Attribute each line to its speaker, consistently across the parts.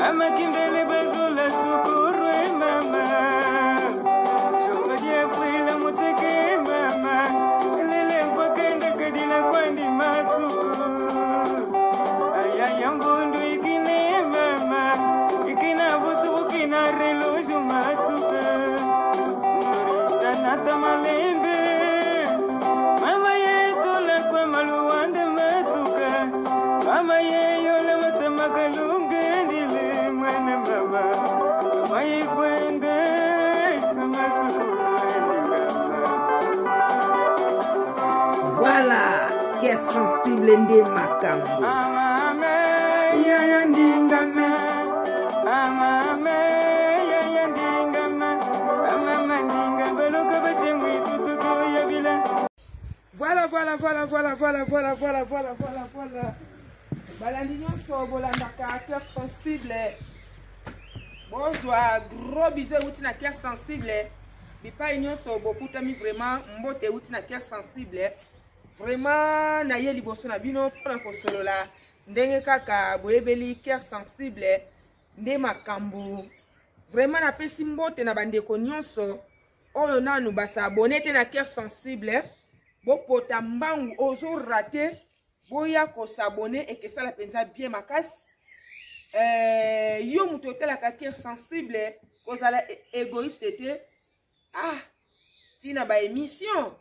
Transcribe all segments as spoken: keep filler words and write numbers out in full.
Speaker 1: Mama kindele bazula sukuru mama. Shokoje fuila muteke mama. Lele mpakenda kadila kwandi matsuku. Aya yambundu ikine mama. Ikina busu ukina reloju matsuku. Murista nata malembe. Mama yetu la kwa maluwande matsuka. Mama yeyo la masama kalunge ndile mwana mama. Mai kwende kama
Speaker 2: Voilà, cœur sensible ndé makambo.
Speaker 1: Amame yaya ndingame. Amame yaya ndingame. Amama ndingame loka bache mwitutu ya bila.
Speaker 2: Voilà, voilà, voilà, voilà, voilà, voilà, voilà, voilà, voilà, voilà. Balandinho sobola na cœur sensible. Bon, je dois gros bisous outi na cœur sensible. Bipa inyo sobo kutami vraiment mbote outi na cœur sensible. Vraiment na ye liboso na bino pona kosolola ndenge kaka boyebeli cœur sensible nde makambu. Vraiment na pesi mbote na bandeko nyonso oyo nanu basa abonné te na cœur sensible. Bo pota mbangu ozo raté boya ko s'abonner et que ça la pensa bien makasi. Euh yo muto tela ka cœur sensible kozala égoïste te. Ah, tina ba émission.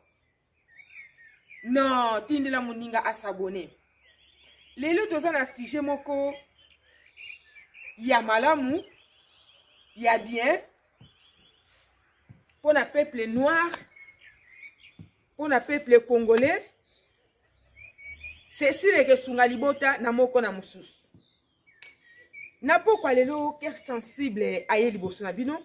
Speaker 2: Non, tindela muninga a s'abonner. Lelo toza na sujet moko ya malamu, ya bien pour na peuple noir, pour na peuple congolais. C'est sûr que sunga libota na moko na mususu. Na pokwa lelo cœur sensible aye liboso na bino.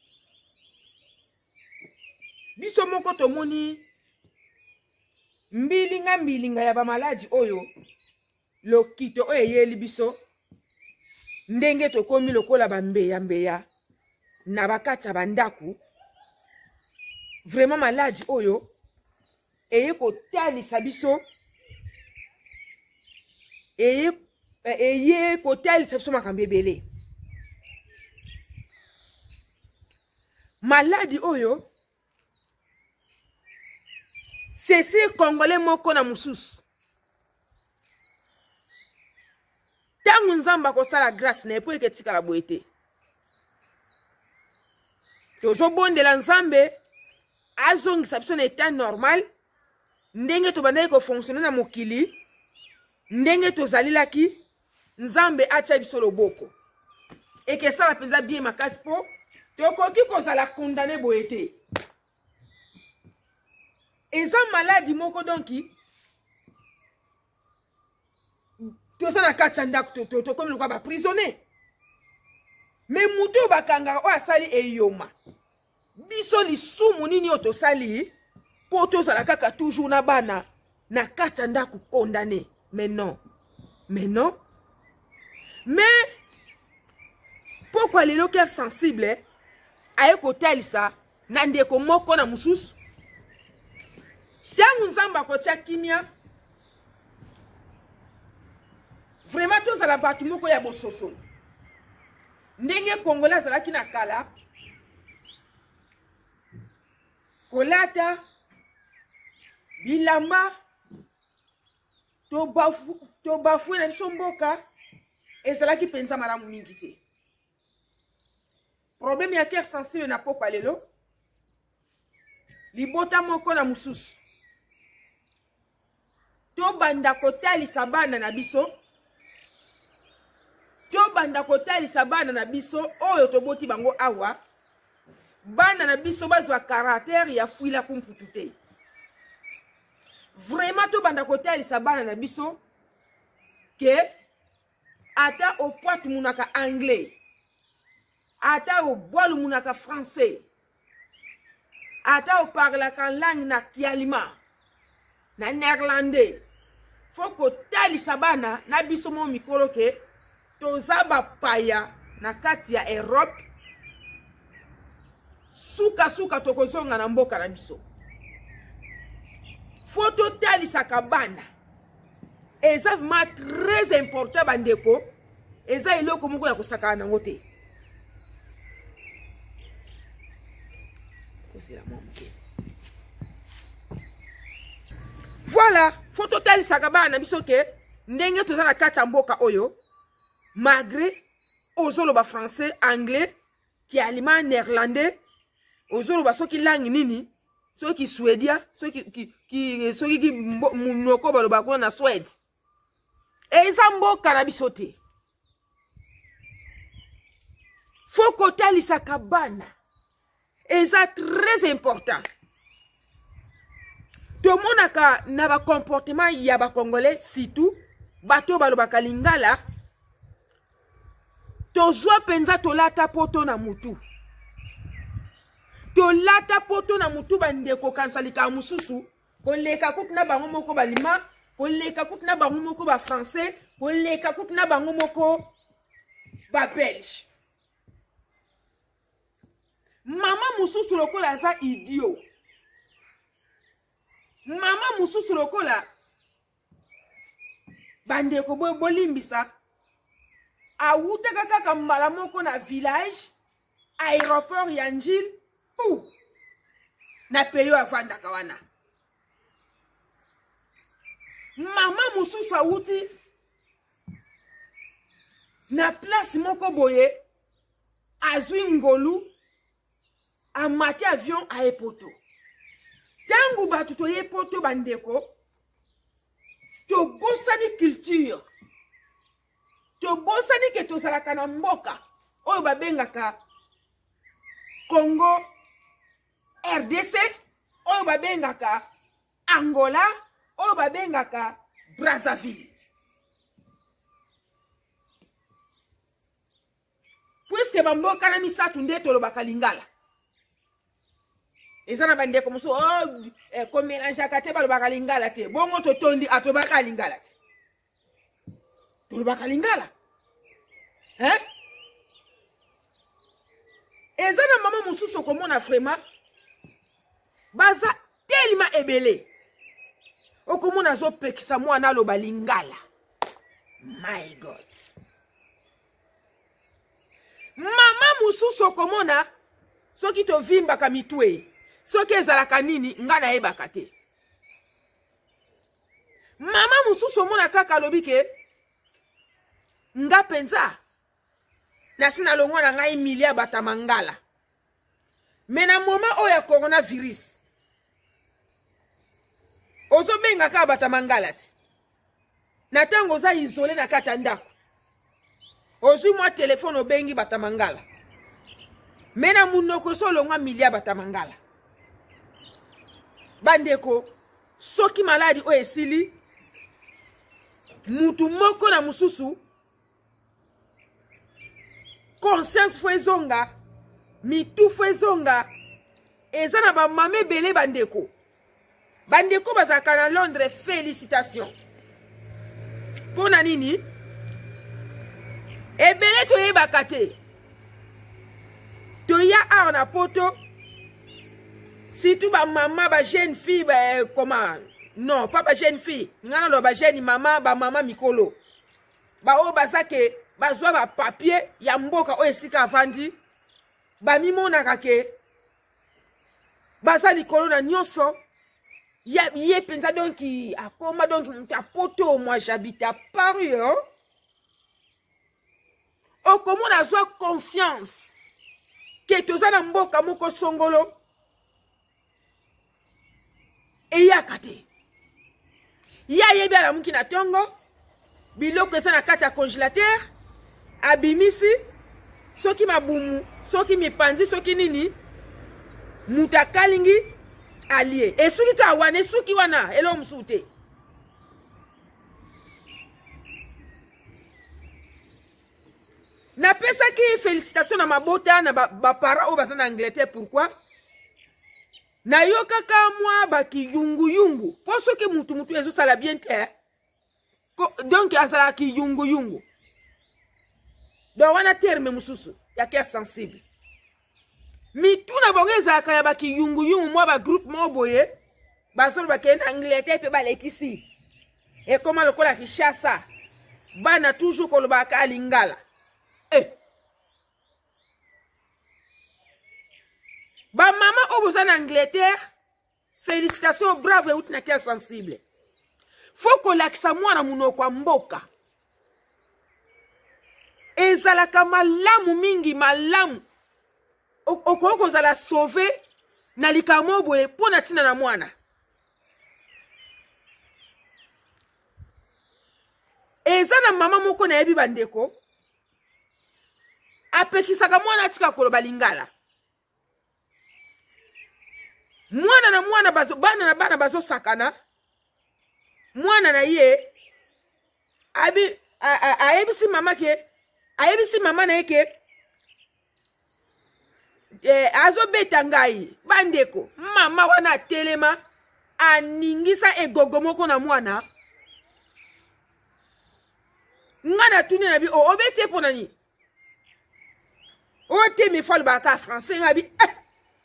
Speaker 2: Biso moko tomoni mbilinga mbilinga ya ba maladi oyo lokito oyo yeli biso ndenge tokomi lokola bambeya mbeya na bakati ya bandaku. Vraiment maladi oyo eye kotalisa biso eye eye kotalisa biso makambo ebele. Maladi oyo c'est si congolais moko na mususu. Tangu nzamba ko sala grâce na epo eketika la boete. Tozo bondela nzambe azongisa biso na état normal. Ndenge to bandai ko fonctionner na mokili. Ndenge to zalilaki nzambe acha biso loboko. Eke sala penza bien makasi po tokoki ko zala condamné boete. Eza maladi moko donki toza na kati ya ndako to komi lokwa ba prisonnier. Mais mutu bakanga o asali eyoma. Biso lisumu nini o tosali po tozala kaka toujours na bana na kati ya ndako condamné. Mais non. Mais non. Mais pourquoi les cœurs sensibles aye kotalisa na ndeko moko na mususu? Tangu nzamba kotia kimia vraiment tous à la batu moko ya bososo. Ndenge Kongola zalaki na kala kolata bilamba to bafu to bafu na biso mboka ezalaki penza malamu mingi te. Problème ya cœur sensible na pokwa lelo libota moko na mususu. To banda kotalisa bana na biso. To banda kotalisa bana na biso oyo toboti bango awa. Bana na biso bazwa caractère ya fuila kumputu te. Vraiment to banda kotalisa bana na biso ke ata o poitu munaka anglais. Ata o boilu munaka français. Ata o parlaka langue na kialima. Na néerlandais. Foko talisa bana na biso mo mikolo ke tozaba paya na kati ya Europe. Suka suka tokozonga na mboka na biso. Foto talisa kabana. Eza vraiment très important bandeko eza eloko moko ya kosaka nango te. Voilà, faut total sakaba na biso ke ndenge toza na kati ya mboka oyo malgré ozoloba français, anglais, ki allemand, néerlandais, ozoloba soki langue nini, soki suédia, soki ki ki soki ki munoko baloba ko na Suède. Eza mboka na biso te. Faut total sakabana. Et ça très important. Tout le monde a un comportement y a congolais surtout bato balobaka lingala to zwa penza to lata poto na mutu. To lata poto na mutu bandeko kansalika mususu ko leka kutna bango moko balima ko leka kutna bango moko ba français ko leka kutna bango moko ba belge. Mama mususu lokola za idiot. Mama mususu lokola bandeko boy bolimbisa awuta kaka mbala moko na village aéroport ya Njil ou na peyo avanda kawana. Mama mususu awuti na place moko boye azwi ngolu a mati avion a epoto. Tangu batu to epoto bandeko, to bosani culture, to bosani ke to salaka na mboka, oyo babengaka Congo, R D C, oyo babengaka Angola, oyo babengaka Brazzaville. Puisque bamboka na misatu nde to lobaka lingala. Ezana bandeko muso oh eh, ko mélange akate balobaka lingala te. Bongo to tondi atobaka lingala te. Tolobaka lingala. Hein? Ezana mama mususu komona vraiment baza telima ebele. Okomona zo pekisa mwana loba lingala. My God. Mama mususu komona soki to vimba kamitwe. Soki ezalaka nini nga na yebaka te. Mama mususu mona kaka lobike nga penza na sina longwa na ngai milia batamangala. Mena moma oya coronavirus ozo benga ka batamangala ti. Na tango za isolé na kata ndako. Ozu mwa telefone obengi batamangala. Mena munoko so longwa milia batamangala. Bandeko soki maladi o esili mutu moko na mususu conscience fwezonga mitu fwezonga ezana ba mame bele bandeko bandeko bazaka na Londres félicitations pona nini ebele to yebaka te to ya a na poto. Si tout ba maman ba jeune fille ba comment non pas ba jeune fille ngana lo ba jeune maman ba maman mikolo ba o bazake ba zwa ba papier ya mboka o esika avandi ba mimona kake ba za likolo na nyonso ya ye penza donc akoma donc mtapoto moi j'habite à Paris hein o comment na zwa conscience que tozana mboka moko songolo. Et ya kate. Ya yebi ala muki na tongo. Biloko esa na kati ya congélateur. Abimisi. Soki mabumu. Soki mipanzi. Soki nini. Mutakalingi. Alie. E suki to awane. Suki wana. Elo msute. Na pesa ki félicitations na mabota. Na ba, ba para o basa na Angleterre. Pourquoi? Na yo kaka mwa baki yungu yungu. Poso ke mutu mutu ezo sala bien te. Donc asala ki yungu yungu. Donc wana terme mususu. Ya cœur sensible. Mitu na bongeza kaya baki yungu yungu mwa ba groupe mwa boye. Basolo baki en Angleterre pe balekisi. E koma lokola Kinshasa. bana toujours kolobaka alingala. Eh. Ba maman oboza en Angleterre, félicitations, bravo et outina cœur sensible. Faut qu'on lakisa mwana munoko mboka. Ezalaka malamu mingi malamu. Okoko zala sauver na likamo boye pona tina na mwana. Eza na mama moko na yebi bandeko. Apekisaka mwana atika koloba lingala. Mwana na mwana bazo bana na bana bazo sakana. Mwana na ye abi ayebisi mama ke ayebisi mama na yeke eh azo beta ngai bandeko mama wana telema aningisa egogo moko na mwana ngana tuni na bi o obete pona ni o te mi fal ba ka français ngabi eh.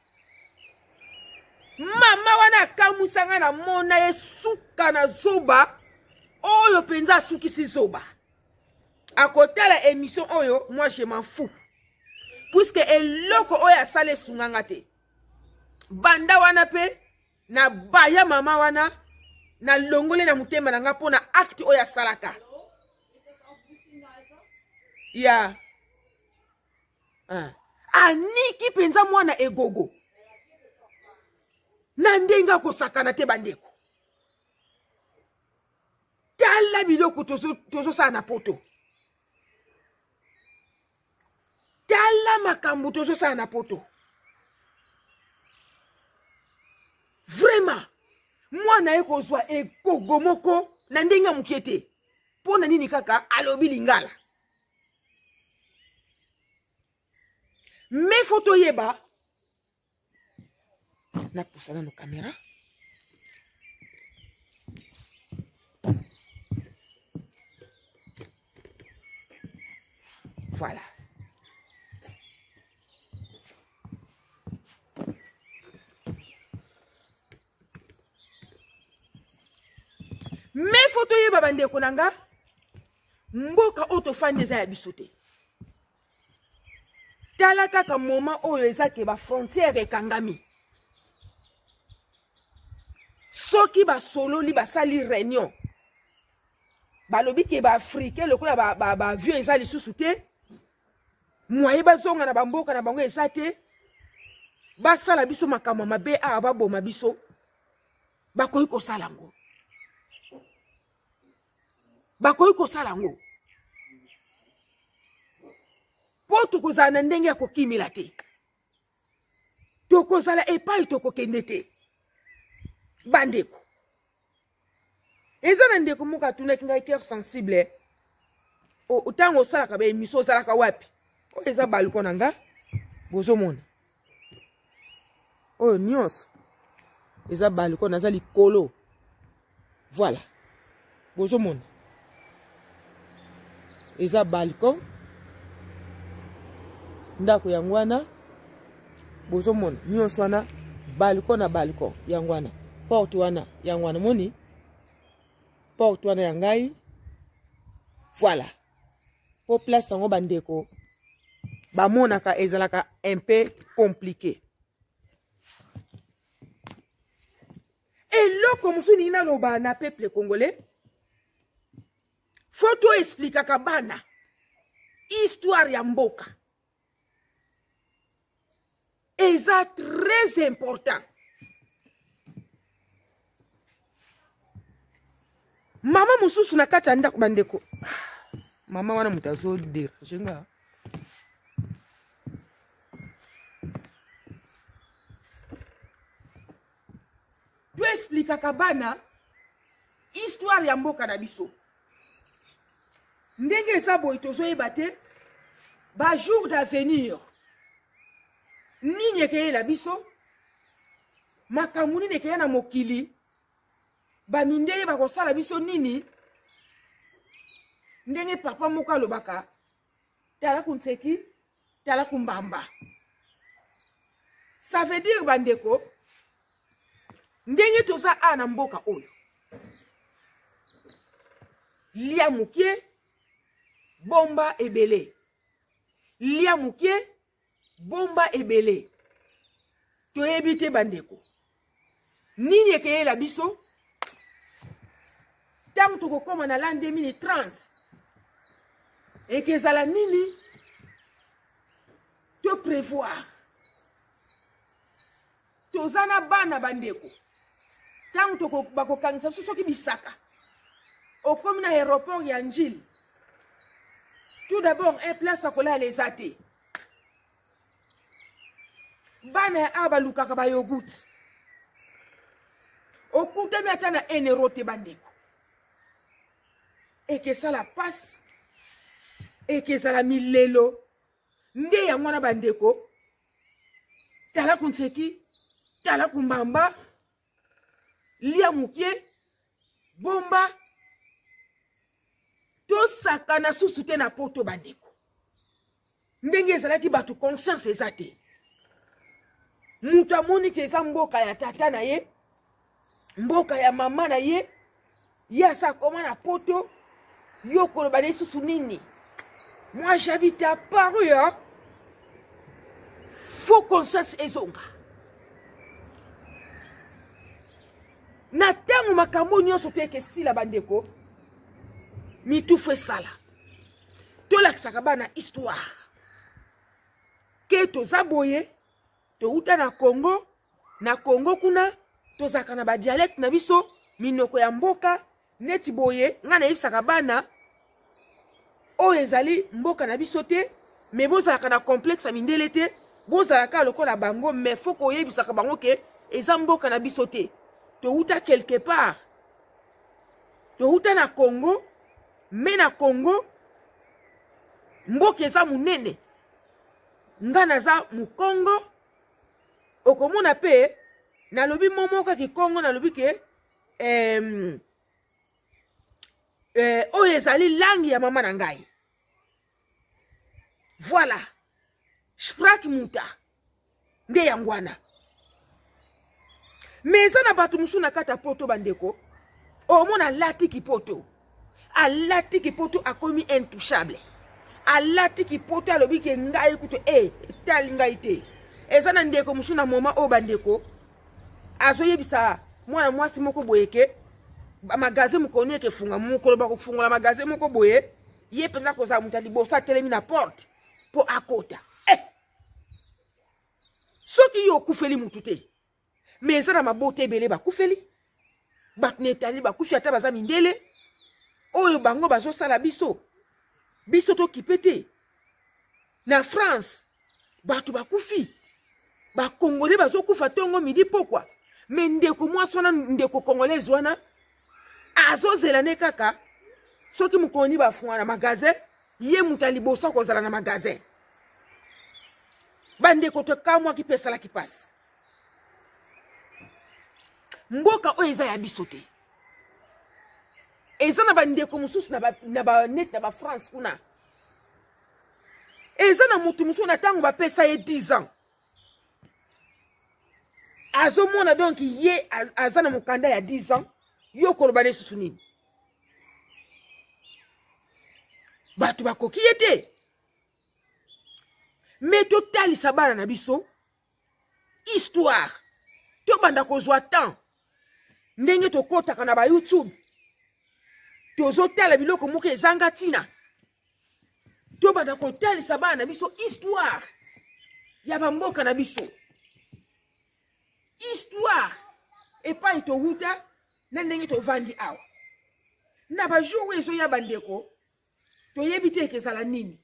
Speaker 2: Mama wana kamusanga na mona ye suka na zoba oyo penza suki si zoba. À côté la émission oyo, moi je m'en fous. Puisque eloko oya sale sungangate. Banda wana pe na baya mama wana na longole na mutema na ngapo na acte oya salaka. Ya. Ah. Aniki penza mwana egogo. Na ndenga kosakana te bandeko. Tala biloko tozo tozo sa na poto. Tala makambo tozo sa na poto. Vraiment. Mwana eko zwa egogo moko na ndenga mukiete. Pona nini kaka alobi lingala. Me photo yeba. Na poussana nos caméras. Voilà. Me photo ye babande konanga mboka autofan des abisote. Tala kaka moment oyo ezake ba frontière ekangami. Soki ba solo li ba sali réunion. Ba lobi ke ba africain le kola ba ba, ba vieux ezali susute. Mwaye ba zonga na bamboka na bango ezate. Ba sala biso makama mabe a ba boma biso. Ba koyi ko sala ngo. Ba koyi ko sala ngo. Poto kozana ndenge ko kimila te. To kozala epai to ko kende te. Bandeko. Eza ndeko muka tuna kinga cœur sensible. O utango sala ka be miso sala ka wapi. O eza balcon nanga. Bozo mona. O nyos. Eza balcon naza likolo. Voilà. Bozo mona. Eza balcon. Ndako yangwana. Bozo mona. Nyos wana balcon na balcon yangwana. Porte wana yangwana moni. Porte wana yangai. Voilà. Pour place en bandeko. Ba monaka ezalaka un peu compliqué. Et là comme si nina loba na peuple congolais. Photo explique kabana. Histoire ya mboka. Eza très important. Mama mususu na kata ndako bandeko. Mama wana mutazo dire jenga. Tu explique kabana histoire ya mboka na biso. Ndenge eza boy tozo ebate ba jour d'avenir. Nini ekeye la biso? Makamuni nekeye na mokili. Ba mindele ba kosala biso nini? Ndenge papa moka lobaka. Tala kunseki, tala kumbamba. Ça veut dire bandeko. Ndenge toza ana mboka oyo. Lia mukie, bomba ebele. Lia mukie, bomba ebele. To ebite bandeko. Nini ekeye la biso? Tant to koma na l'an deux mille trente. Et que ça la nini? To prévoir. To zana bana bandeko. Tant to bako kangisa soki bisaka. Au comme na aéroport ya Njili. Tout d'abord, un place à coller les athées. Bana abaluka kaba yogurt. Au coup de metana un euro te bandeko. Et que ça la passe. Et que ça la milelo. Nde ya mwana bandeko. Tala kunseki. Tala kumbamba. Lia mukie. Bomba. To sakana susute na poto bandeko. Ndenge ezalaki batu conscience ezate. Mutu amoni ke eza mboka ya tata na ye. Mboka ya mama na ye. Ya sa koma na poto. Yo koloba ne susu nini. Moi j'habite à Paris hein. Faut conscience ezonga. Na tango makambo nyonso pe ke sila bandeko. Mi tout fait ça là. To la kisaka na histoire. Ke to zaboye, to uta na Congo, na Congo kuna, to zaka na ba dialecte na biso, minoko ya mboka, neti boye, nga na yibisaka bana, o ezali mboka na biso te, me bozalaka na complexe mindele te, bozalaka lokola bango, me foko yebisaka bango ke, eza mboka na biso te. To uta quelque part. To uta na Congo, me na Congo, mboka eza munene. Nga naza mu Congo, okomona pe, na lobi momoka ki Congo, na lobi ke, eh, eh, oyo ezali langi ya mama na ngai. Voilà. Spraki muta. Nde yangwana. Meza na batu musu na kata poto bandeko. Omona lati ki poto. A lati ki poto akomi intouchable. A lati ki poto alobi ke ngai kuto eh tali ngai te. Eza na ndeko musu na moma o bandeko. Azo yebisa mwana mwasi moko boyeke. Magasin mukoni ke funga mukolo ba kufunga magasin moko boye. Ye penza koza mutali bosa telemi na porte. Po akota. Eh. Soki yo kufeli mutute. Mais ça na mabote ebele ba kufeli. Bat netali ba kufi ata baza mindele. Oyo bango bazo sala biso. Biso to kipete. Na France batu ba kufi. Ba Congolais bazo kufa tongo midi pokwa. Mais ndeko mwasona ndeko Congolais wana azo zelane kaka. Soki mukoni ba fungana magasin, ye mutali bosa kozala na magasin. Bande kote kamwa ki pesa la ki passe. Mboka o eza ya bisote. Eza na bandeko mususu na ba na ba net na ba France kuna. Eza na mutu mususu na tango ba pesa ye dix ans. Azo mona donc ye az, azana mukanda ya dix ans, yo korobane susu nini. Batu bakoki yete. Mais total sabana na biso histoire to banda kozwa temps ndenge to kota kana ba YouTube to zotala biloko moko ezanga tina to banda kotali sabana na biso histoire ya bamboka na biso histoire et pas ito huta na ndenge to vandi awa na ba jour ezo ya bandeko to yebite ke sala nini.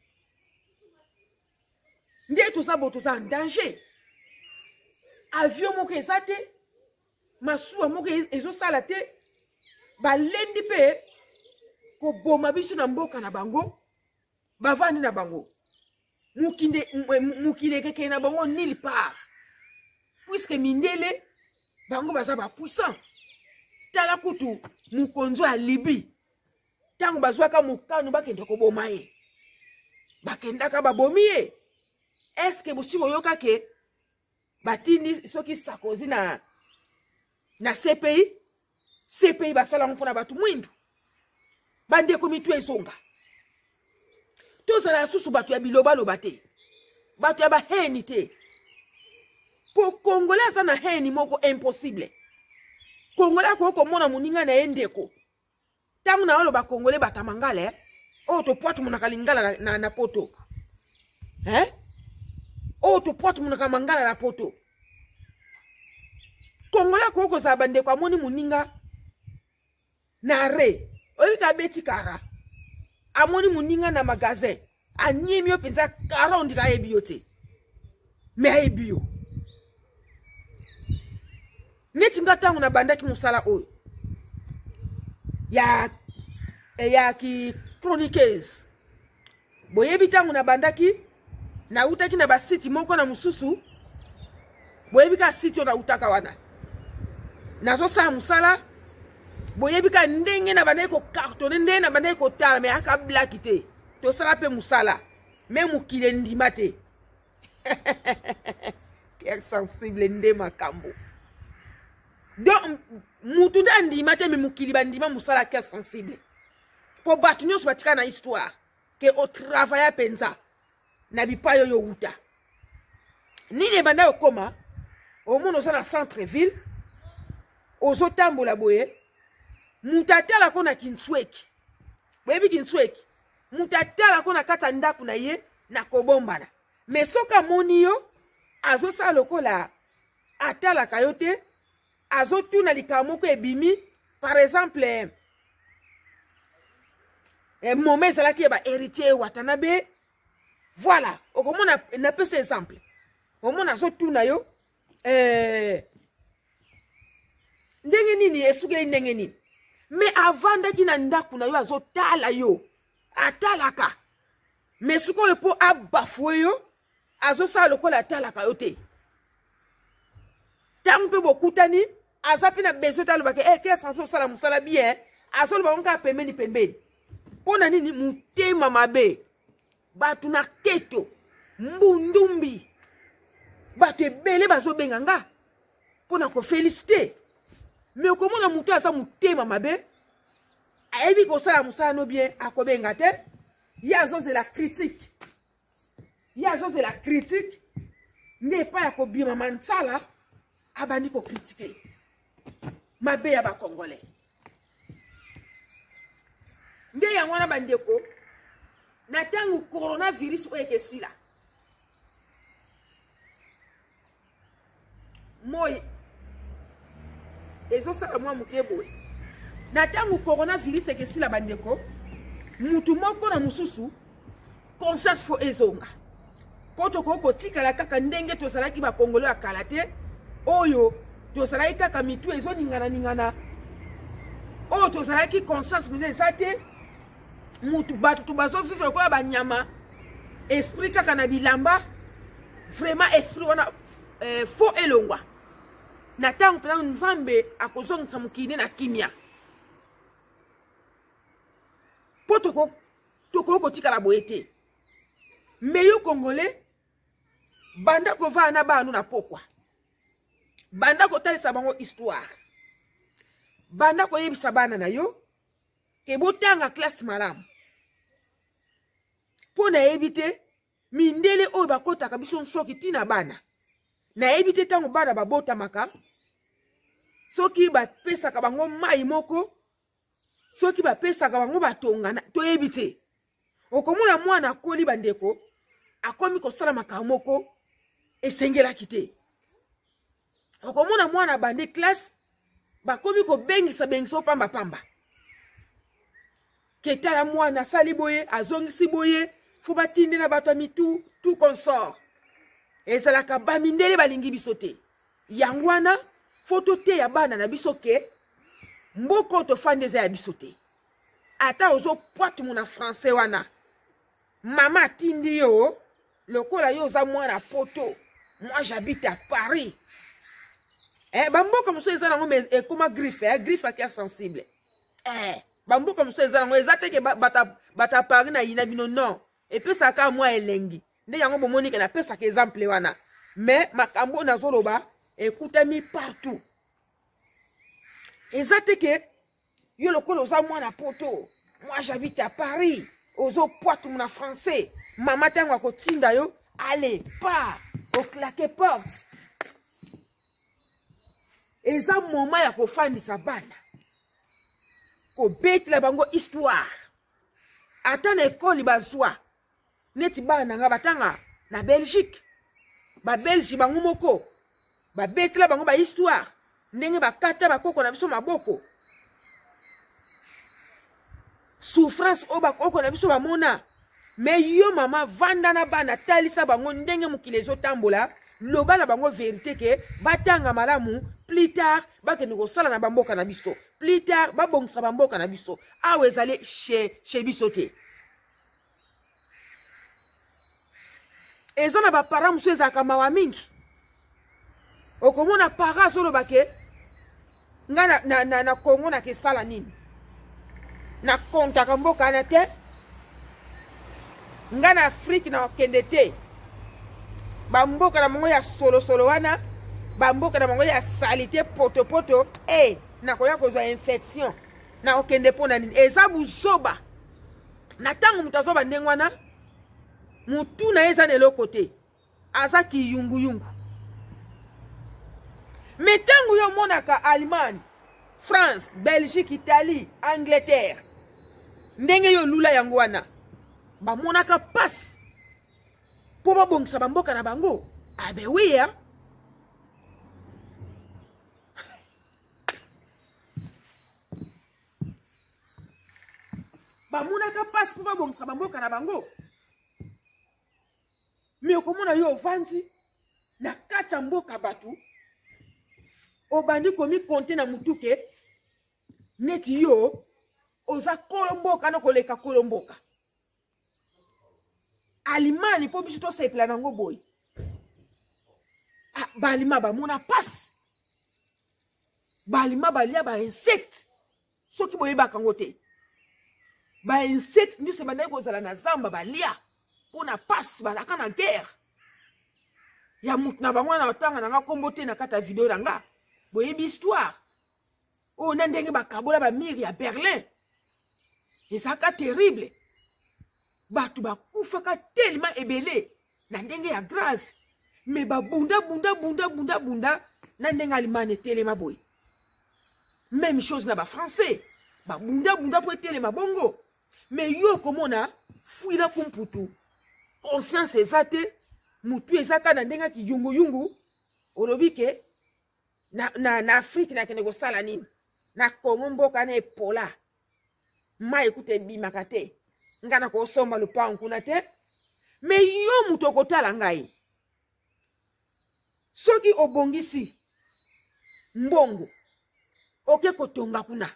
Speaker 2: Ndé tout ça, tout ça en danger. Avion moko ezate, masuwa moko ezo salate, ba lendi pe, ko boma biso na mboka na bango, ba vandi na bango. Mukinde, mukile keke na bango nulle part. Puisque mindele, bango baza ba puissant. Tala kutu, mukonzo a Libye. Tango bazwa ka mukanu bakende ko boma ye. Bakenda ka babomi ye. Est-ce que vous si yoka ke batini soki Sarkozy na na C P I C P I basala mpona batu mwindu bande komitu ezonga tozala susu bato ya biloba loba te bato ya baheni te po congolais aza na heni moko impossible congolais akoki komona moninga na ye ndeko ntango na oloba congolais batamangala eh? Oyo topoate monaka lingala na, na, na poto eh? Oyo topoate monaka mangala na poto congolais akoki kozala bandeko amoni moninga na re oyika abeti kara amoni moninga na magasin anyemi yo mpenza kara ondika ayebi yo te me ayebi yo neti nga ntango na bandaki mosala oyo ya ya ki chroniqueuse boyebi ntango na bandaki nautaki na basiti moko na mosusu boyebi ka siti oyo nautaka wana nazosala mosala boyebi ka ndenge na bandaki kokartone ndenge na bandaki kotala me aka blaki te tosala mpe mosala me mokili ndima te cœur sensible nde makambo donc mutu nde andima te me mokili bandima mosala cœur sensible po bato nyonso batika na histoire ke otravailla mpenza na bipai oyo wuta nini ebanda okoma omona oza na centre ville ozotambola boye mutu atalako na kinsweki boyebi kinsweki mutu atalako na kati ya ndako na ye na kobombana me soki amoni yo azosala lokola atalaka yo te azotuna likambo moko ebimi par exemple eh, eh, moma ezalaki ya bahéritier watanabe voilà okomona napesa exemple omona azotuna yo eh, ndenge nini esukeli ndenge nini me avandaki na ndako na yo azotala yo atalaka me soki oyo mpo abafue yo azosala lokola atalaka yo te ntango mpe bokutani aza mpe na besoin te alobaka e kesa azosala mosala bien azoloba ngo kaka pembeni pembeni mpo na nini motema mabe bato na keto mbundumbi bato ebele bazobenga nga mpo na kofelicite me okomona moto aza motema mabe ayebi kosala mosala no bien akobenga te ye azozela critique ye azozela critique nde epai ya kobima mansala abandi kokritike mabe ya bakongolais nde yango wana bandeko na ntango coronavirus oyo ekesila moi ezosala mwa moke boye na ntango coronavirus ekesila bandeko mutu moko na mosusu conscience fo ezonga po tokoki kotikala kaka ndenge tozalaki bakongolais ya kala te oyo tozalaki kaka mitu ezoningana-ningana oyo tozalaki conscience mpenza eza te mutu bato to bazovivre lokola banyama esprit kaka na bilamba vraiment esprit wana eh, fo elongwa na ntango mpenza nzambe akozongisa mokili na kimia po tokoki kotikala boye te me yo congolais banda kovaa na banu na pokwa banda kotalisa bango histoire banda koyebisa bana na yo ke botanga classe malamu mpo nayebi te mindele oyo bakotaka biso nsoki ntina bana nayebi te ntango bana babotamaka soki bapesaka bango mai moko soki bapesaka bango batongana toyebi te okomona mwana akoli bandeko akomi kosala makambo moko esengelaki te okomona mwana bande classe bakomi kobengisa bengisa opamba pamba ketala mwana asali boye azongisi boye fo batinde na bato ya mitu tout consort ezalaka bamindele balingi biso te yango wana fo toteya bana na biso ke mboka oyo tofandi eza ya biso te ata ozopwatemu na français wana mama atindi yo lokola yo oza mwana poto moi j'habite à Paris eh bamboka moso eza nango mais ekoma griffe eh griffe à cœur sensible eh bamboka moso eza nango eza te ke bata bata Paris na yina bino non epesaka mwa elengi nde yango bomoni ke napesaka exemple wana mais makambo nazoloba ekutami partout eza te ke yo lokola oza mwana poto moi j'habite à Paris ozo poitou na français mama tango akotinda yo allez pas au claquer porte eza moment ya kofandisa bana kobetela bango histoire ata na ekoli bazwa neti bana nga batanga na Belgique ba Belgique bango moko babetela bango ba histoire ndenge bakata bakoko na biso maboko souffrance o bakoko na biso bamona mais yo mama vanda na bana talisa bango ndenge mokili ezotambola loba na bango vérité ke batanga malamu plus tard bakende kosala na bamboka na biso plus tard babongisa bamboka na biso awa ezali chez chez biso te eza na bapara mosusu ezalaka mawa mingi okomona para azoloba ke nga na, na, na, na Congo na kesala nini na kontaka mboka na te nga na Afrique na okende te bamboka na mongo ya solo solo wana bamboka na mongo ya salite poto poto eh na koya kozwa infection na okende pona nini eza buzoba na tango mutazoba ndenge wana mutu na eza na eloko te aza kiyungu yungu metango yo monaka Allemagne France Belgique Italie Angleterre ndenge yo lula yango wana bamonaka passe po babongisa bamboka na bango abe wiya bamonaka passe po babongisa bamboka na bango mais okomona yo ovandi na kati ya mboka batu obandi komi konte na mutuke neti yo oza kolomboka na koleka kolomboka alimani po biso tosepela nango boy ah, balima bamona passe balima balia ba insecte soki boyebaka ngo te ba insecte nyonso bandaki kozala na zamba balia mpona passe bazalaka na guerre ya mutu na bango na otanga nanga kombo te na kati ya video na nga boyebi histoire oyo na ndenge bakabola bamiri ya Berlin ezalaka terrible bato bakufaka telema ebele na ndenge ya grave mais babunda bunda bunda bunda bunda na ndenge Allemagne etelema boye même chose na bafrançais babunda bunda po etelema bongo mais yo komona fuila kumputu conscience eza te mutu ezaka na ndenge kiyungu yungu olobi ke na, na, na Afrique na kende kosala nini na Congo mboka na epola ma ekute bimaka te nga na kosomba lupango kuna te me yo mutu okotala ngai soki obongisi mbongo oke kotonga kuna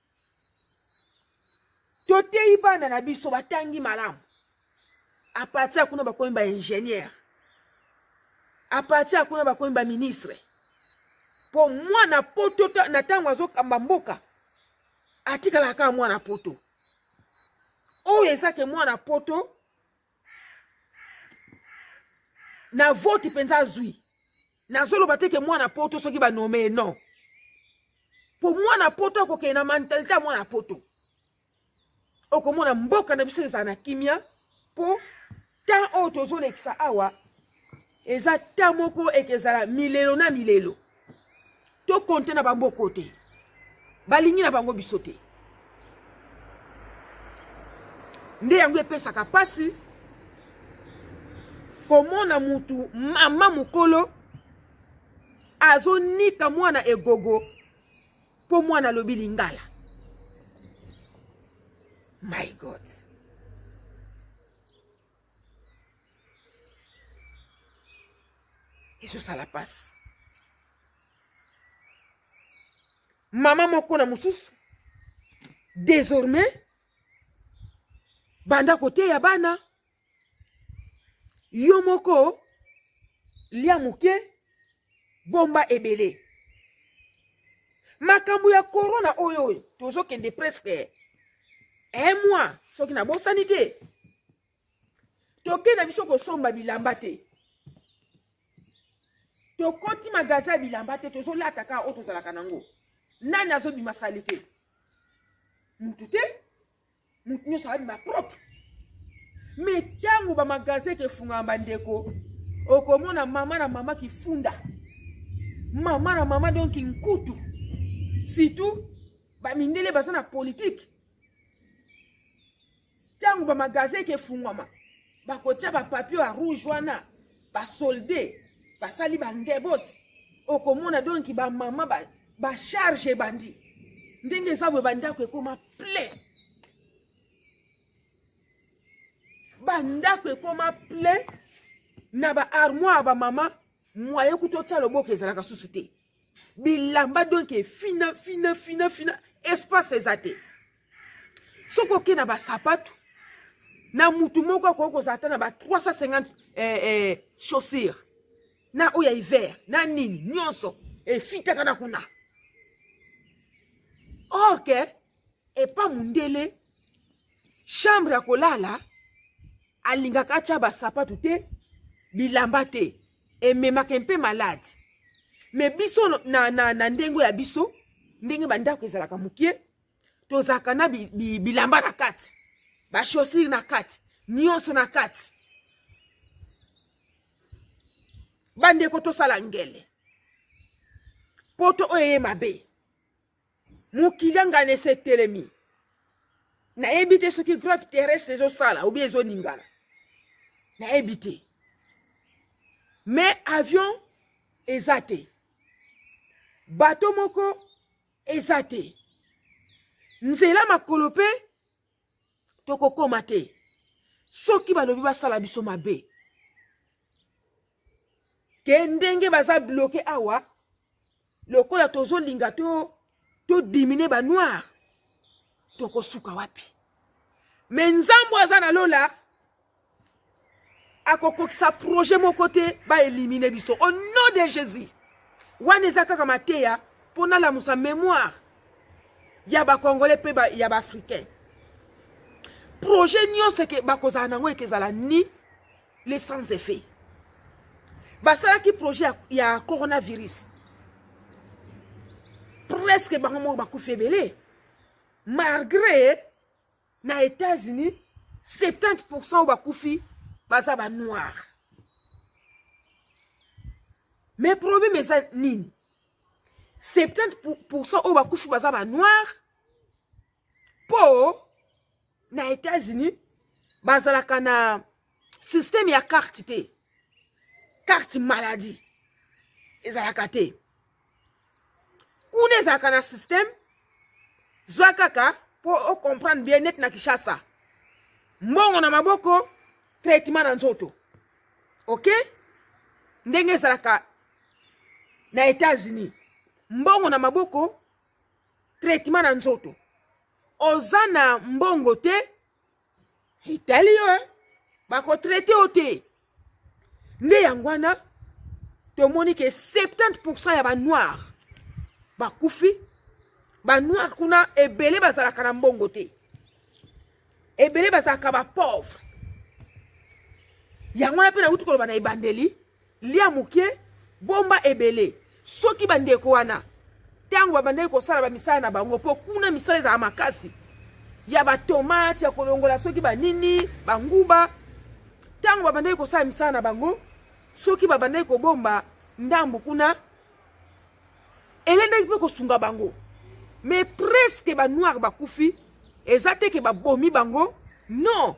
Speaker 2: toteyi bana na biso batangi malamu apati akuna bakomi ba ingénieur apati akuna bakomi ba ministre po mwana poto na tango azokamba mboka atikala kaka mwana poto oyo ezake mwana poto na voti penza zwi nazoloba te ke mwana poto soki banome non po mwana poto akokende na mentalite ya mwana poto okomona mboka na biso ezala na kimia po tan oyo tozolekisa awa eza ta moko ekezala milelo na milelo tokonte na bamboko te balingi na bango biso te nde yango epesaka pasi komona mutu mama mokolo azonika mwana egogo po mwana lobi lingala. My God. Eso ça la passe. Maman moko na mususu désormais banda kote ya bana yo moko lia muke bomba ebele makambo ya corona oyo tozo kende presque un mois soki na bosani te toke na biso kosomba bilamba te tokoti magasin bilamba te tozo lataka oyo tozalaka nango nani azobima sali te mutu te mutu nyonso abima propre Mais tango ba magasin ke funga bandeko, okomona mama na mama ki funda. Mama na mama donc nkutu. Surtout ba mindele basa na politique. Tango ba magasin ke funga ma. Ba kotia ba papier à rouge wana, ba soldé, ba sali ba ngebot. Okomona donc ba mama ba ba charge bandi. Ndenge sa bo banda ko koma plein. Banda ko koma plein na ba armoire ba mama moye kutotia loboko ezalaka susu te. Bilamba donc fina fina fina fina espace ezate. Soko ke na ba sapatu na mutu moko ko ko zata na ba trois cent cinquante eh eh chaussures. Na oya hiver, na nini nyonso e fitaka na kuna. Or que et pas mundele chambre ya kolala alingaka tia ba sapatu te bilamba te e memaka mpe malade. Mais biso na na na ndengo ya biso ndenge bandako ezalaka mukie tozaka na bi, bi, bilamba na kati ba chaussures na kati nyonso na kati bandeko tosala ngele poto oye mabe mukilanga ne se telemi na ebite ce qui grave terrestre ezo sala ou bien ezo ningana na ebite mais avion ezate bateau moko ezate nzela makolo pe tokokoma te soki balobi basala biso mabe ke ndenge baza bloqué awa lokola tozo linga to to diminuer ba noir toko suka wapi mais nzambo aza na lola akokokisa projet mon côté ba éliminer biso au nom de Jésus wana ezaka kama teya pona la musa mémoire ya ba congolais pe ba ya ba africain projet nyonso ke bakozala nango ekezala ni les sans effet basala ki projet ya coronavirus presque bango bakufi ebele malgré na États-Unis soixante-dix pour cent bakufi baza ba noir mais problème eza nini soixante-dix pour cent o bakufi baza ba noir po na États-Unis bazalaka na système ya carte te carte maladie ezalaka te kuna ezalaka na système zwa kaka po o comprendre bien net na Kishasa mbongo na maboko traitement na nzoto ok ndenge ezalaka na États-Unis mbongo na maboko traitement na nzoto oza na mbongo te etali yo bako traité o te nde yangwana tomoni ke soixante-dix pour cent ya ba noir bakufi ba noir kuna ebele bazalaka na mbongo te ebele bazalaka ba pauvre yangwana pe na uti koloba na ebandeli lia mukie bomba ebele soki bandeko wana tango babandeli kosala ba misala na bango po kuna misala za makasi ya ba tomate ya kolongola soki ba nini banguba tango babandeli kosala misala na bango soki babandeli ko bomba ndambu kuna elenda ipe ko sunga bango mais presque ba noir bakufi ezate ke ba bomi bango non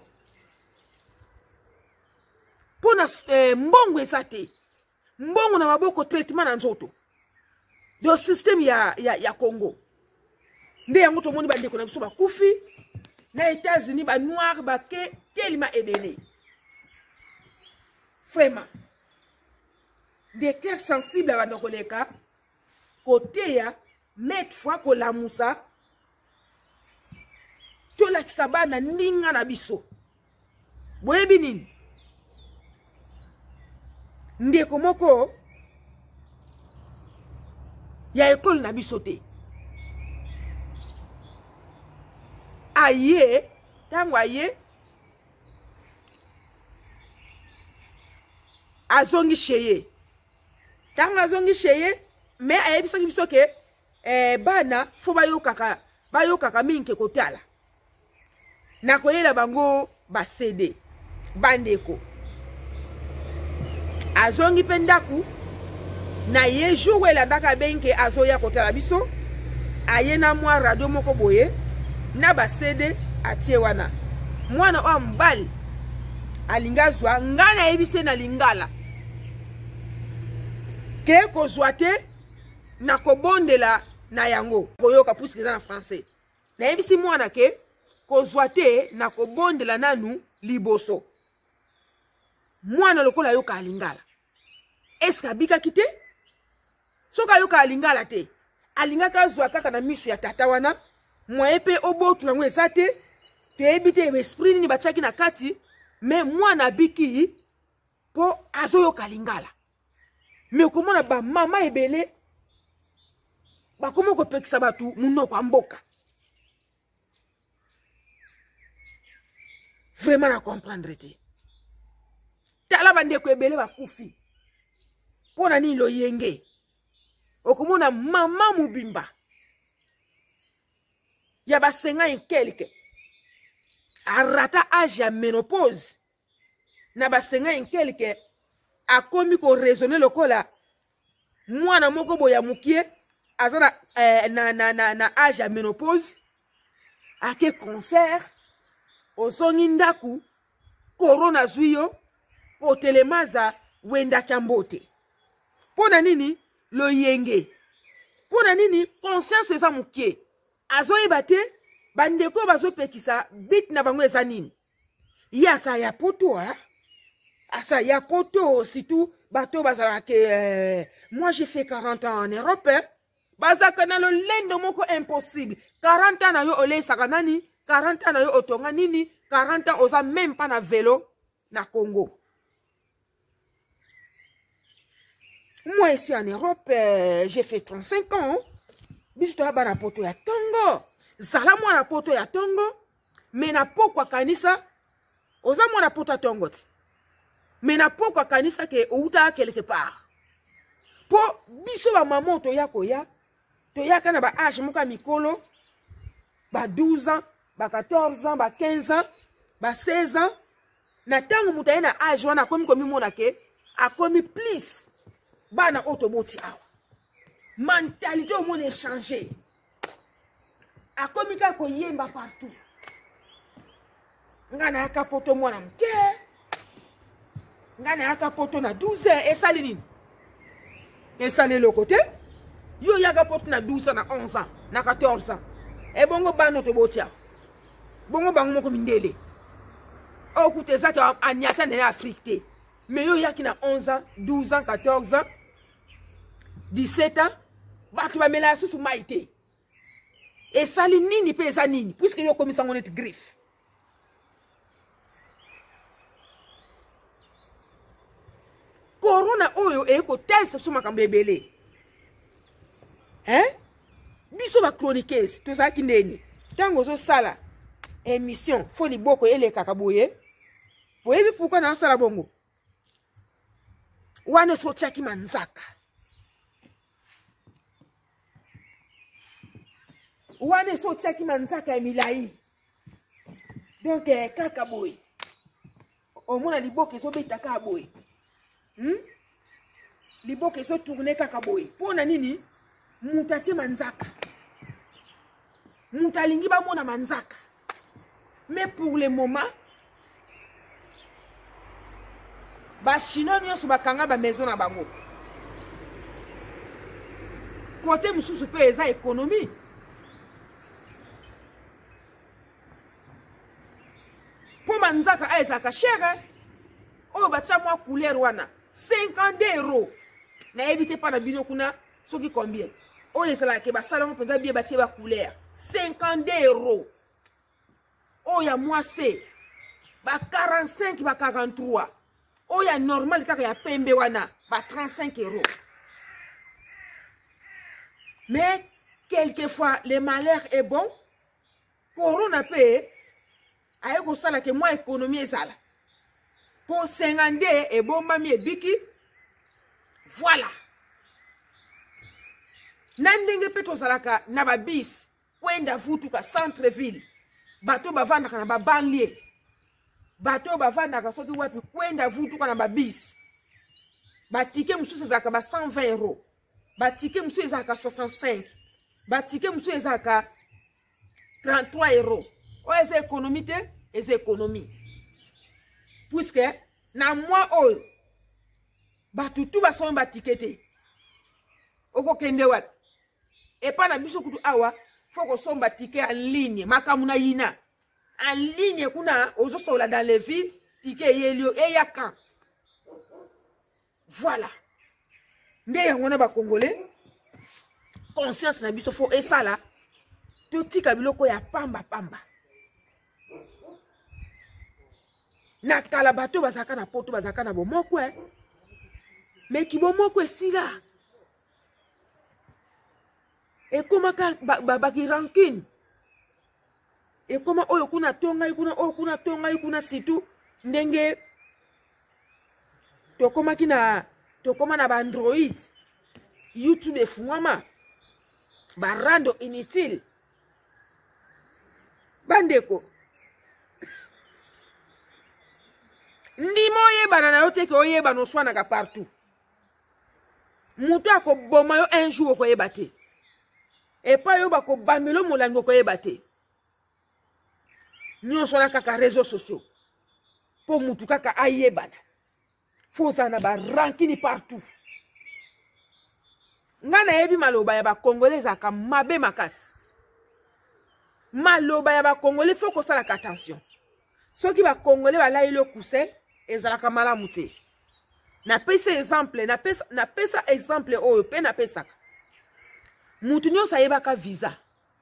Speaker 2: pona eh, mbongo ezate mbongo na maboko traitement na nzoto do système ya ya ya Congo nde yango to moni bandeko na biso bakufi na États-Unis ba noir ba ke kelima ebele vraiment des cœurs sensibles à bandokoleka côté ya mettre fois ko la musa to la kisabana ninga na biso boyebi nini ndeko moko ya école na biso te aye tango aye azongi cheye tango azongi cheye mais ayebisaki biso ke eh, bana fo bayokaka bayokaka mingi kotala na koyela bango ba C D bandeko azongi mpe ndaku na ye jour elandaka benke azoya kotala biso aye na mwa radio moko boye na basede atie wana mwana oyo mobali alingi azwa ngai nayebi se na lingala ke kozwa te na kobondela na yango koyoka puisque eza na français nayebisi mwana ke kozwa te na kobondela nanu liboso mwana lokola ayoka alingala eske abikaki te soki ayoka alingala te alingaki azwa kaka na miso ya tata wana mwaye mpe obotula yango eza te toyebi te esprit nini batiaki na kati me mwana abiki mpo azoyoka alingala me okomona bamama ebele bakoma kopekisa bato munoko ya mboka vraiment na comprendre te tala bandeko ebele bakufi mpo na nini loyenge okomona mama mobimba ya basenga inkelke arata age ya ménopause na basenga inkelke akomi koraisonne lokola mwana moko boye ya mokie aza na, eh, na, na, na, na age ya ménopause ake concert ozongi ndaku korona zwi yo kotelemaza wendaki ya mbote mpo na nini loyenge mpo na nini conscience eza mokie azoyeba te bandeko bazopekisa bit na bango eza nini ye asa ya poto hein? Asa ya poto surtout bato bazalaka ke euh, moi j'ai fait quarante ans en Europe hein? Bazaka na lo lendo moko impossible quarante ans na yo olesaka nani quarante ans na yo otonga nini quarante ans oza même pas na vélo na Congo. Moi ici en Europe euh, j'ai fait trente-cinq ans biso toya bana poto ya tongo zala mwana poto ya tongo me na pokwa kanisa oza mwana poto ya tongo ti me na pokwa kanisa ke outa quelque part po biso ba mama toya koya toya kana ba âge moka mikolo ba douze ans ba quatorze ans ba quinze ans ba seize ans na tango mutaye na âge wana komi komi mona ke akomi plus bana otoboti awa mentalité au monde est changé a komi ka ko yemba partout ngana akapoto mwana mke ngana akapoto na douze ans esali nini esali le côté yo yaga poto na douze ans na onze ans na quatorze ans e bongo bana otoboti awa bongo bango moko mindele okute zaki anyata na Afrique te mais yo yaki na onze ans douze ans quatorze ans dix-sept ans bato bamela susu maite esali nini pe eza nini puisque yo komisa ngo net griffe corona oyo eko telse su makambo ebele hein biso ba chroniqueuse tozaki ndeni tango zo sala émission fo liboko elekaka boye boyebi pourquoi na sala bongo wana so tiaki manzaka wane so tiaki manzaka ya milai donc eh, kaka boy omona liboke so beta kaka boy hmm? Liboke so tourner kaka boy pona nini mutati manzaka mutalingi ba mona manzaka mais pour le moment ba chinois nyonso bakanga ba maison na bango côté mususu pe eza économie pour manzaka aizaka chere oyo batia mwa couleur wana cinquante euros na éviter pas na bino kuna soki combien oyo ezalaka ke basala ngo mpenza bie batie ba couleur cinquante euros oyo ya mwase ba quarante-cinq ba quarante-trois oyo ya normal kaka ya pembe wana ba trente-cinq euros mais quelquefois le malheur est bon corona pe aye ko sala ke moi économie ezala pour cinquante et bon mami ebiki voilà nandenge peto salaka na ba bis kwenda vutuka centre ville bato bavandaka na ba banlieue bato bavandaka soki wapi kwenda vutuka na babisi batike mosusu ezalaka ba cent vingt euros batike mosusu ezalaka soixante-cinq batike mosusu ezalaka trente-trois euros oyo eza économie te eza économie puisque na mwa oyo bato tu basombi batike te okokende wapi epa na biso kutu awa fo kosomba tike en ligne makambo na yina en ligne kuna ozosola dans le vide tike eyelio eyaka voilà nde yango na bakongolais conscience na biso fo esala totika biloko ya pamba pamba na kala bato bazaka na poto bazaka na bomoko eh mais ki bomoko esila ekoma ka baki rancune ekoma oyo kuna tonga kuna oyo kuna tonga kuna situ ndenge tokoma kina tokoma na ba Android YouTube efungama barando inutile bandeko ndimo oyebana na yo te ke oyebana oswanaka partout mutu akoboma yo un jour okoyeba te epa yo bakobamelo molangi okoyeba te nyonso na kaka réseaux sociaux mpo mutu kaka ayebana fo ozala na barankini partout nga nayebi maloba ya bakongole ezalaka mabe makasi maloba ya bakongole fo kosalaka attention soki bakongole balayeli okuse ezalaka malamu te napesa exemple napesa, napesa exemple oyo mpe napesaka mutu nyonso ayebaka visa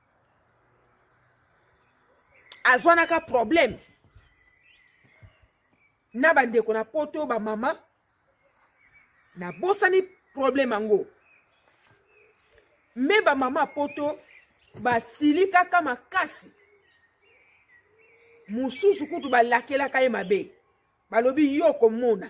Speaker 2: azwanaka problème na bandeko na poto bamama na bosani problème yango me bamama poto basili kaka makasi mususu kutu balakelaka ye mabe balobi yo komona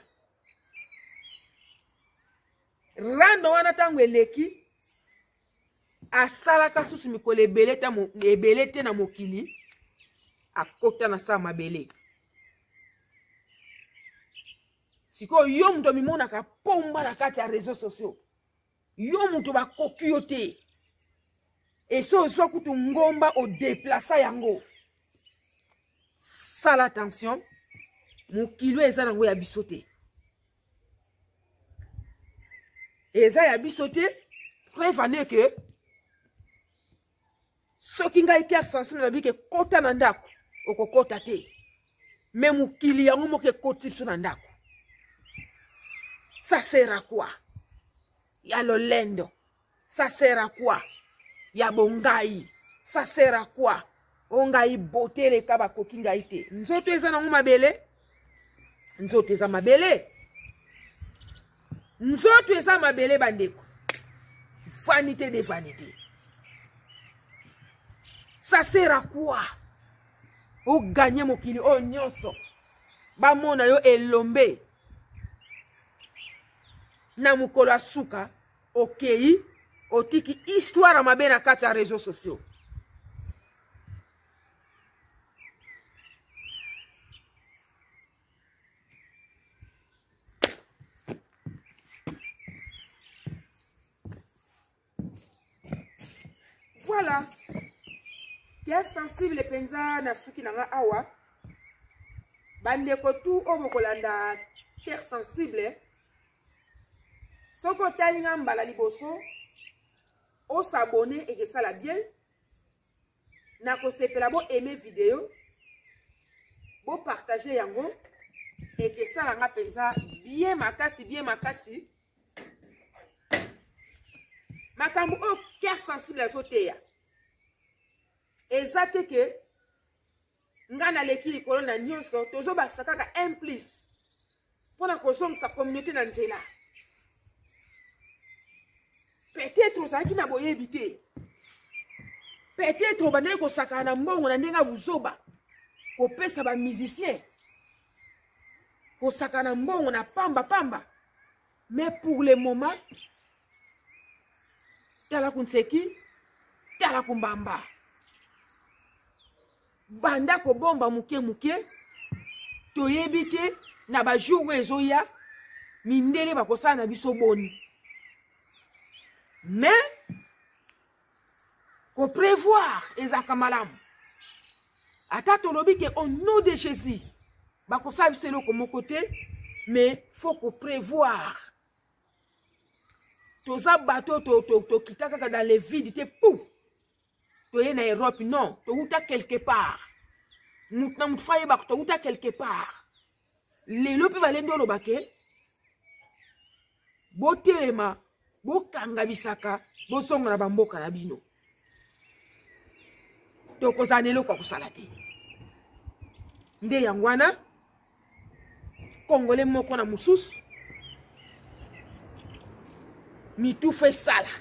Speaker 2: rando wana ntango eleki asalaka susu mikolo ebele te na mokili akota na saa mabele sikoyo yo mutu mimonaka pomba na kati ya réseaux sociaux yo mutu bakoki yo te eso ozwa kutu ngomba odeplasa yango sala attention mokili eza nango ya biso te eza ya biso te preuve ane ke soki ngai ke sensible na bike kota na ndako okokota te me mokili yango moko ekoti biso na ndako ça sert à quoi ya lolendo ça sert à quoi ya bongai ça sert à quoi ongai botere ka bakoki ngai te nzoto eza nango mabele nzoto eza mabele nzoto eza mabele bandeko vanité de vanité ça sert à quoi o gagner mokili o nyonso bamona yo elombe na mukolo asuka okei otiki histoire mabe na kati ya réseaux sociaux voilà cœur sensible penza na suki nanga awa bandeko tu obokolanda cœur sensible soko talinga mbala liboso o s'abonner et que ça la bien na ko sepela bo aimer vidéo bo partager yango et que ça la nga penza bien makasi bien makasi makambo o cœur sensible azoteya ezate ke ngana leki likolo na nyonso tozo bakisa kaka un plus pona kozongisa communauté na nzela peut-être ozalaki na boyebi te peut-être obandaki kosakana na mbongo na ndenge buzoba kopesa bamusicien kosakana na mbongo na pamba pamba mais pour le moment tala kunseki tala kumbamba banda ko bomba muke muke toyebite na ba jour ezoya mindele bakosala na biso boni. Mais ko prévoir ezaka malamu. Ata tolobi ke au nom de Jésus bakosala biso eloko moko te, mais faut ko prévoir. Toza bateau to to to kitaka dans les vides te pou. Toye na Europe non, to uta quelque part. Nous na mutfaye bak to uta quelque part. Les lopi balendo lo bake. Bo telema, bo kanga bisaka, bo songa na bamboka na bino. To kozanelo kwa kusalate. Nde yangwana Congolais moko na mususu mi tout fait ça là.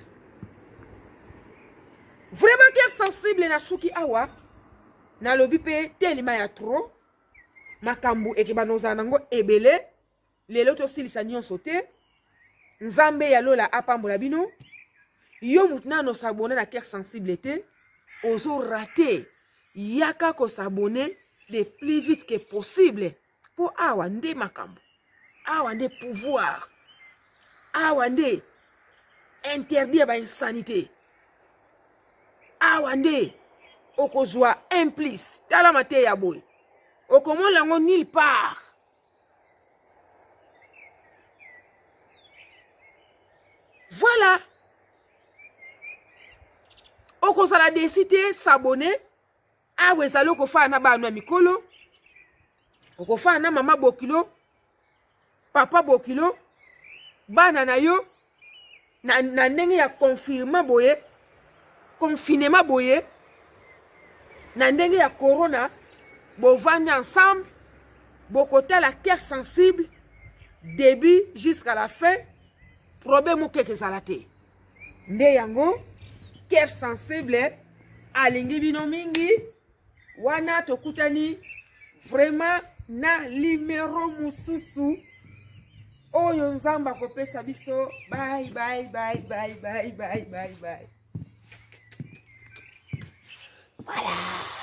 Speaker 2: Vraiment cœur sensible na suki awa na lobi pe telema ya trop makambu ekebanoza nango ebele lelo to silisa nyonso te nzambe ya lola apambola bino yo mutna no s'abonner na cœur sensible te ozo rater yaka ko s'abonner le plus vite que possible pour awa nde makambu awa nde pouvoir awa nde interdire ba insanité awa nde okozwa implice tala mate ya boy okomona lango nulle part. Voilà. Okozala décider s'abonner awe zalo ko fa na ba na mikolo oko fa na mama bokilo papa bokilo bana na yo na, na ndenge ya confirmer boye confinement boye na ndenge ya corona bo vandi ensemble bokota la cœur sensible début jusqu'à la fin problème ou quelque salate nde yango cœur sensible alingi bino mingi wana tokutani vraiment na numéro mususu oyo nzamba kopesa biso. Bye bye bye bye bye bye bye bye. Voilà.